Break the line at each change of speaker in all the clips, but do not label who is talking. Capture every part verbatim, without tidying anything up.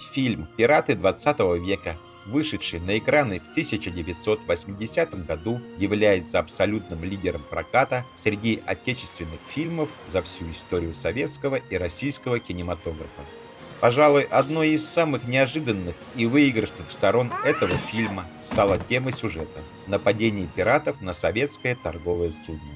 Фильм «Пираты двадцатого века», вышедший на экраны в тысяча девятьсот восьмидесятом году, является абсолютным лидером проката среди отечественных фильмов за всю историю советского и российского кинематографа. Пожалуй, одной из самых неожиданных и выигрышных сторон этого фильма стала тема сюжета – нападение пиратов на советское торговое судно.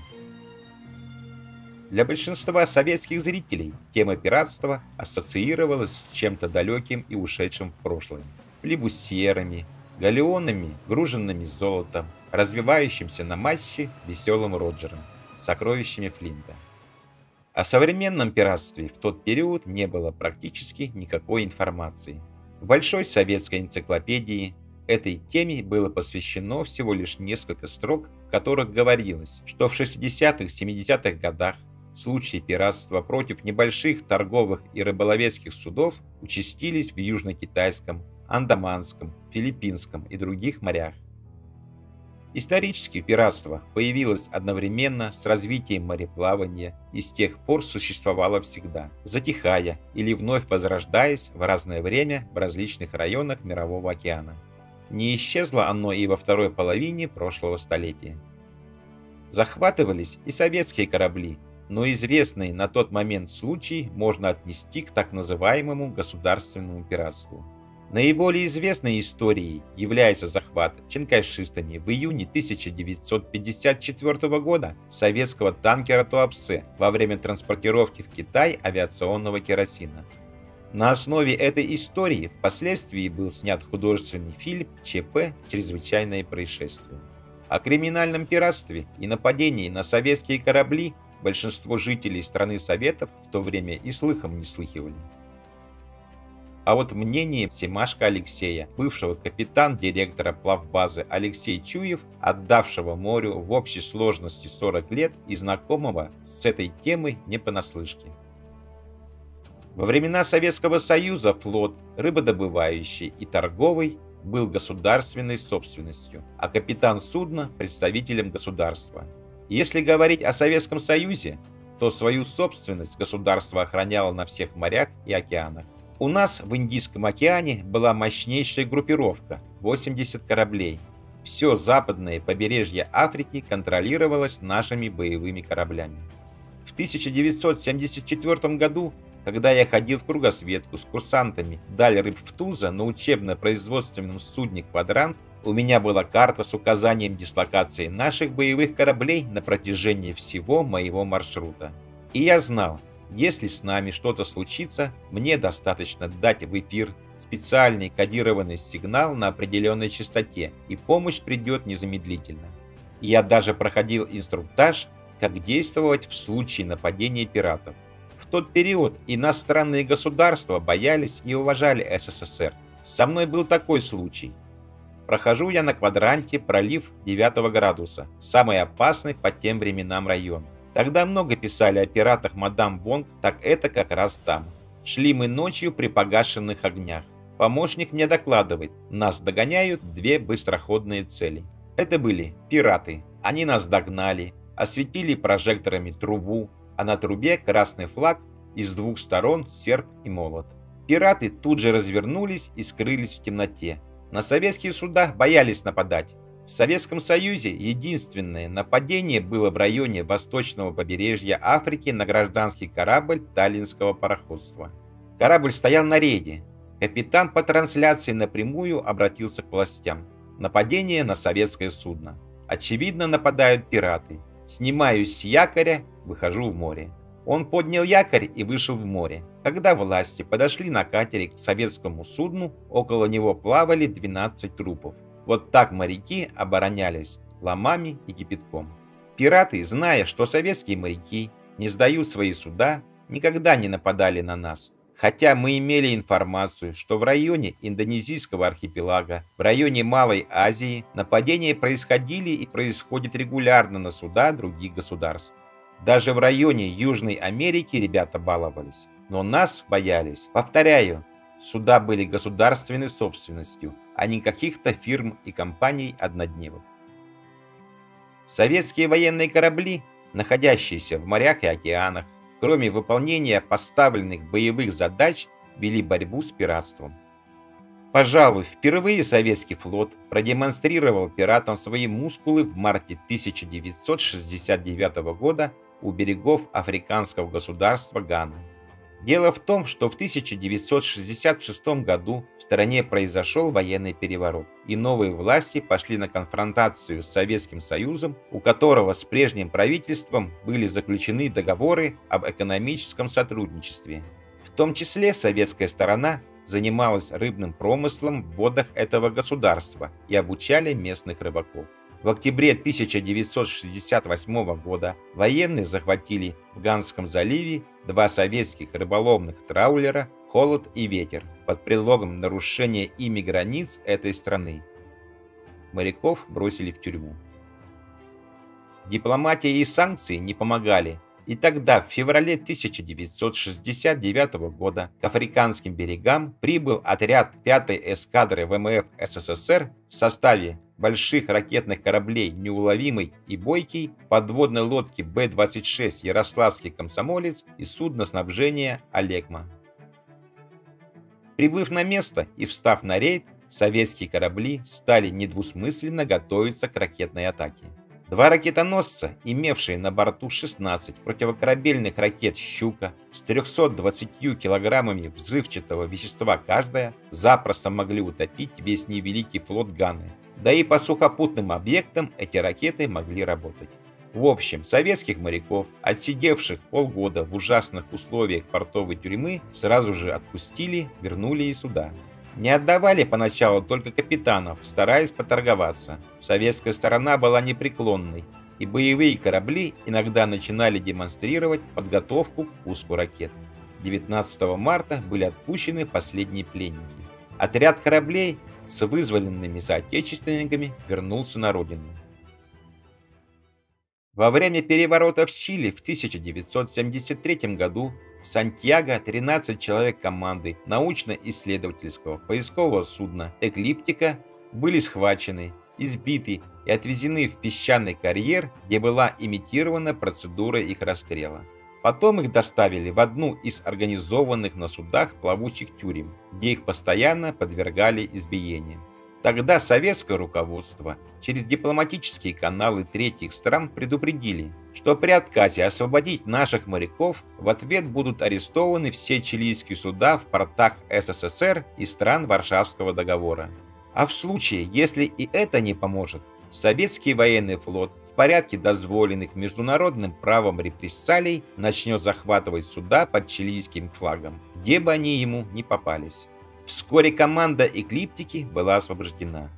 Для большинства советских зрителей тема пиратства ассоциировалась с чем-то далеким и ушедшим в прошлое. Флибустьерами, галеонами, груженными золотом, развивающимся на матче веселым Роджером, сокровищами Флинта. О современном пиратстве в тот период не было практически никакой информации. В большой советской энциклопедии этой теме было посвящено всего лишь несколько строк, в которых говорилось, что в шестидесятых-семидесятых годах случаи пиратства против небольших торговых и рыболовецких судов участились в Южно-Китайском, Андаманском, Филиппинском и других морях. Исторически пиратство появилось одновременно с развитием мореплавания и с тех пор существовало всегда, затихая или вновь возрождаясь в разное время в различных районах Мирового океана. Не исчезло оно и во второй половине прошлого столетия. Захватывались и советские корабли, но известный на тот момент случай можно отнести к так называемому государственному пиратству. Наиболее известной историей является захват чанкайшистами в июне тысяча девятьсот пятьдесят четвёртого года советского танкера Туапсе во время транспортировки в Китай авиационного керосина. На основе этой истории впоследствии был снят художественный фильм ЧП «Чрезвычайное происшествие». О криминальном пиратстве и нападении на советские корабли большинство жителей страны Советов в то время и слыхом не слыхивали. А вот мнение Семашко Алексея, бывшего капитан-директора плавбазы Алексей Чуев, отдавшего морю в общей сложности сорок лет и знакомого с этой темой не понаслышке. Во времена Советского Союза флот, рыбодобывающий и торговый, был государственной собственностью, а капитан судна – представителем государства. Если говорить о Советском Союзе, то свою собственность государство охраняло на всех морях и океанах. У нас в Индийском океане была мощнейшая группировка – восемьдесят кораблей. Все западное побережье Африки контролировалось нашими боевыми кораблями. В тысяча девятьсот семьдесят четвёртом году, когда я ходил в кругосветку с курсантами даль Рыбфтуза на учебно-производственном судне «Квадрант», у меня была карта с указанием дислокации наших боевых кораблей на протяжении всего моего маршрута. И я знал, если с нами что-то случится, мне достаточно дать в эфир специальный кодированный сигнал на определенной частоте, и помощь придет незамедлительно. Я даже проходил инструктаж, как действовать в случае нападения пиратов. В тот период иностранные государства боялись и уважали СССР. Со мной был такой случай. Прохожу я на Квадранте пролив девятого градуса, самый опасный по тем временам район. Тогда много писали о пиратах мадам Вонг, так это как раз там. Шли мы ночью при погашенных огнях. Помощник мне докладывает, нас догоняют две быстроходные цели. Это были пираты. Они нас догнали, осветили прожекторами трубу, а на трубе красный флаг и с двух сторон серп и молот. Пираты тут же развернулись и скрылись в темноте. На советские суда боялись нападать. В Советском Союзе единственное нападение было в районе восточного побережья Африки на гражданский корабль Таллинского пароходства. Корабль стоял на рейде. Капитан по трансляции напрямую обратился к властям. Нападение на советское судно. Очевидно, нападают пираты. Снимаюсь с якоря, выхожу в море. Он поднял якорь и вышел в море. Когда власти подошли на катере к советскому судну, около него плавали двенадцать трупов. Вот так моряки оборонялись ломами и кипятком. Пираты, зная, что советские моряки не сдают свои суда, никогда не нападали на нас. Хотя мы имели информацию, что в районе Индонезийского архипелага, в районе Малой Азии нападения происходили и происходят регулярно на суда других государств. Даже в районе Южной Америки ребята баловались. Но нас боялись. Повторяю, суда были государственной собственностью, а не каких-то фирм и компаний-однодневок. Советские военные корабли, находящиеся в морях и океанах, кроме выполнения поставленных боевых задач, вели борьбу с пиратством. Пожалуй, впервые советский флот продемонстрировал пиратам свои мускулы в марте тысяча девятьсот шестьдесят девятого года у берегов африканского государства Гана. Дело в том, что в тысяча девятьсот шестьдесят шестом году в стране произошел военный переворот, и новые власти пошли на конфронтацию с Советским Союзом, у которого с прежним правительством были заключены договоры об экономическом сотрудничестве. В том числе советская сторона занималась рыбным промыслом в водах этого государства и обучали местных рыбаков. В октябре тысяча девятьсот шестьдесят восьмого года военные захватили в Ганском заливе два советских рыболовных траулера «Холод» и «Ветер» под предлогом нарушения ими границ этой страны. Моряков бросили в тюрьму. Дипломатия и санкции не помогали. И тогда, в феврале тысяча девятьсот шестьдесят девятого года, к африканским берегам прибыл отряд пятой эскадры ВМФ СССР в составе больших ракетных кораблей «Неуловимый» и «Бойкий», подводной лодки Б двадцать шесть «Ярославский комсомолец» и судно снабжения «Олекма». Прибыв на место и встав на рейд, советские корабли стали недвусмысленно готовиться к ракетной атаке. Два ракетоносца, имевшие на борту шестнадцать противокорабельных ракет «Щука» с трёхсот двадцатью килограммами взрывчатого вещества каждая, запросто могли утопить весь невеликий флот Ганы. Да и по сухопутным объектам эти ракеты могли работать. В общем, советских моряков, отсидевших полгода в ужасных условиях портовой тюрьмы, сразу же отпустили, вернули и сюда. Не отдавали поначалу только капитанов, стараясь поторговаться. Советская сторона была непреклонной, и боевые корабли иногда начинали демонстрировать подготовку к пуску ракет. девятнадцатого марта были отпущены последние пленники. Отряд кораблей с вызволенными соотечественниками вернулся на родину. Во время переворота в Чили в тысяча девятьсот семьдесят третьем году в Сантьяго тринадцать человек команды научно-исследовательского поискового судна «Эклиптика» были схвачены, избиты и отвезены в песчаный карьер, где была имитирована процедура их расстрела. Потом их доставили в одну из организованных на судах плавучих тюрем, где их постоянно подвергали избиениям. Тогда советское руководство через дипломатические каналы третьих стран предупредили, что при отказе освободить наших моряков в ответ будут арестованы все чилийские суда в портах СССР и стран Варшавского договора. А в случае, если и это не поможет, советский военный флот в порядке дозволенных международным правом репрессалий начнет захватывать суда под чилийским флагом, где бы они ему ни попались. Вскоре команда «Эклиптики» была освобождена.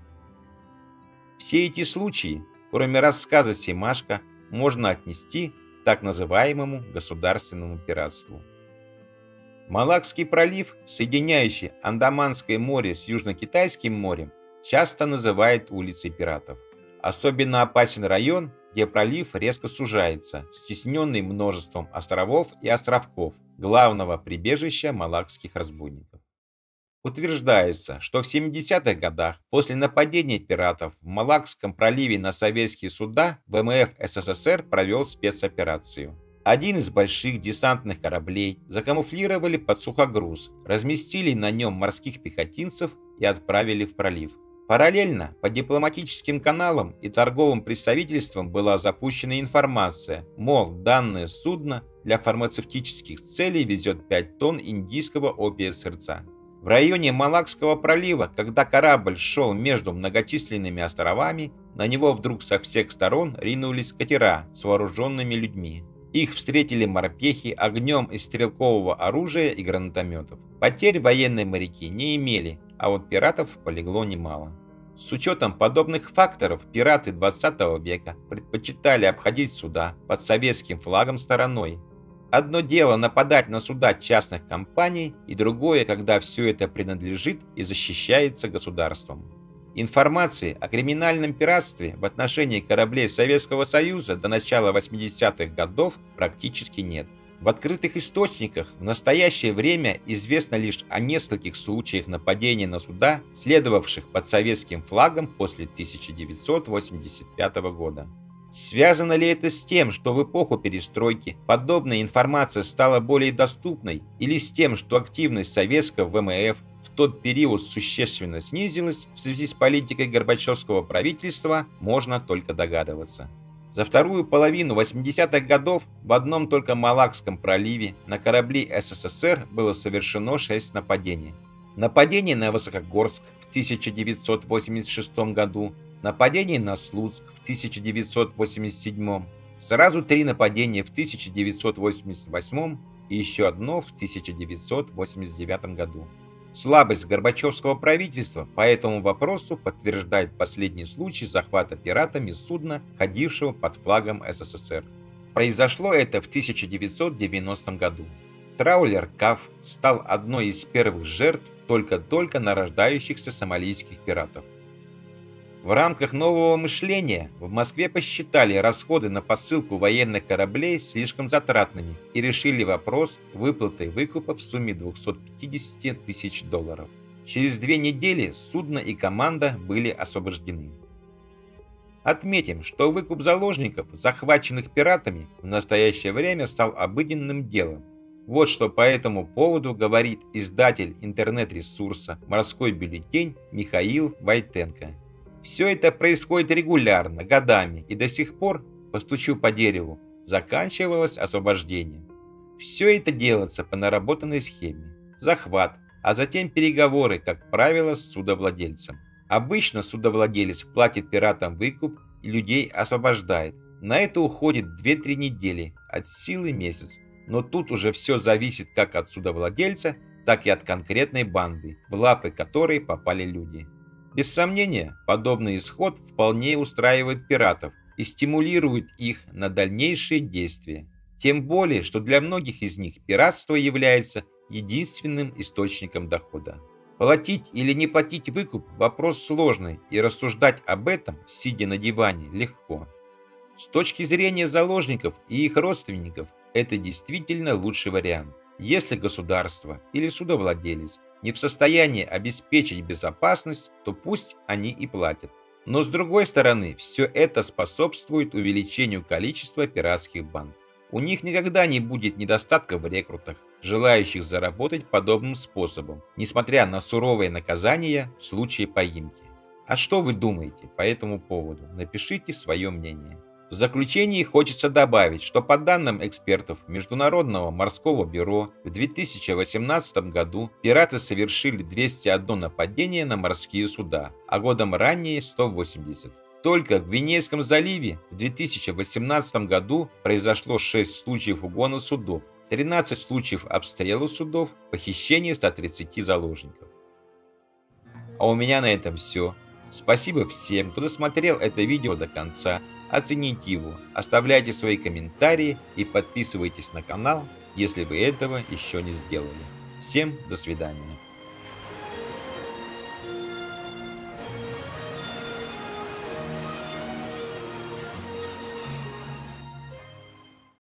Все эти случаи, кроме рассказа Семашко, можно отнести к так называемому государственному пиратству. Малакский пролив, соединяющий Андаманское море с Южно-Китайским морем, часто называют улицей пиратов. Особенно опасен район, где пролив резко сужается, стесненный множеством островов и островков, главного прибежища малакских разбойников. Утверждается, что в семидесятых годах после нападения пиратов в Малакском проливе на советские суда ВМФ СССР провел спецоперацию. Один из больших десантных кораблей закамуфлировали под сухогруз, разместили на нем морских пехотинцев и отправили в пролив. Параллельно по дипломатическим каналам и торговым представительствам была запущена информация, мол, данное судно для фармацевтических целей везет пять тонн индийского опия-сырца. В районе Малакского пролива, когда корабль шел между многочисленными островами, на него вдруг со всех сторон ринулись катера с вооруженными людьми. Их встретили морпехи огнем из стрелкового оружия и гранатометов. Потерь военные моряки не имели, а вот пиратов полегло немало. С учетом подобных факторов пираты двадцатого века предпочитали обходить суда под советским флагом стороной. Одно дело нападать на суда частных компаний, и другое, когда все это принадлежит и защищается государством. Информации о криминальном пиратстве в отношении кораблей Советского Союза до начала восьмидесятых годов практически нет. В открытых источниках в настоящее время известно лишь о нескольких случаях нападения на суда, следовавших под советским флагом после тысяча девятьсот восемьдесят пятого года. Связано ли это с тем, что в эпоху перестройки подобная информация стала более доступной, или с тем, что активность советского вэ эм эф в тот период существенно снизилась в связи с политикой Горбачевского правительства, можно только догадываться. За вторую половину восьмидесятых годов в одном только Малакском проливе на корабли эс эс эс эр было совершено шесть нападений. Нападение на Высокогорск в тысяча девятьсот восемьдесят шестом году, нападение на Слуцк в тысяча девятьсот восемьдесят седьмом, сразу три нападения в тысяча девятьсот восемьдесят восьмом и еще одно в тысяча девятьсот восемьдесят девятом году. Слабость Горбачевского правительства по этому вопросу подтверждает последний случай захвата пиратами судна, ходившего под флагом эс эс эс эр. Произошло это в тысяча девятьсот девяностом году. Траулер «Каф» стал одной из первых жертв только-только нарождающихся сомалийских пиратов. В рамках нового мышления в Москве посчитали расходы на посылку военных кораблей слишком затратными и решили вопрос выплаты выкупа в сумме двухсот пятидесяти тысяч долларов. Через две недели судно и команда были освобождены. Отметим, что выкуп заложников, захваченных пиратами, в настоящее время стал обыденным делом. Вот что по этому поводу говорит издатель интернет-ресурса «Морской бюллетень» Михаил Войтенко. Все это происходит регулярно, годами, и до сих пор, постучу по дереву, заканчивалось освобождением. Все это делается по наработанной схеме. Захват, а затем переговоры, как правило, с судовладельцем. Обычно судовладелец платит пиратам выкуп и людей освобождает. На это уходит две-три недели, от силы месяц. Но тут уже все зависит как от судовладельца, так и от конкретной банды, в лапы которой попали люди. Без сомнения, подобный исход вполне устраивает пиратов и стимулирует их на дальнейшие действия. Тем более, что для многих из них пиратство является единственным источником дохода. Платить или не платить выкуп – вопрос сложный, и рассуждать об этом, сидя на диване, легко. С точки зрения заложников и их родственников, это действительно лучший вариант. Если государство или судовладелец не в состоянии обеспечить безопасность, то пусть они и платят. Но с другой стороны, все это способствует увеличению количества пиратских банд. У них никогда не будет недостатка в рекрутах, желающих заработать подобным способом, несмотря на суровые наказания в случае поимки. А что вы думаете по этому поводу? Напишите свое мнение. В заключении хочется добавить, что по данным экспертов Международного морского бюро, в две тысячи восемнадцатом году пираты совершили двести одно нападение на морские суда, а годом ранее сто восемьдесят. Только в Гвинейском заливе в две тысячи восемнадцатом году произошло шесть случаев угона судов, тринадцать случаев обстрела судов, похищение ста тридцати заложников. А у меня на этом все. Спасибо всем, кто досмотрел это видео до конца. Оцените его, оставляйте свои комментарии и подписывайтесь на канал, если вы этого еще не сделали. Всем до свидания.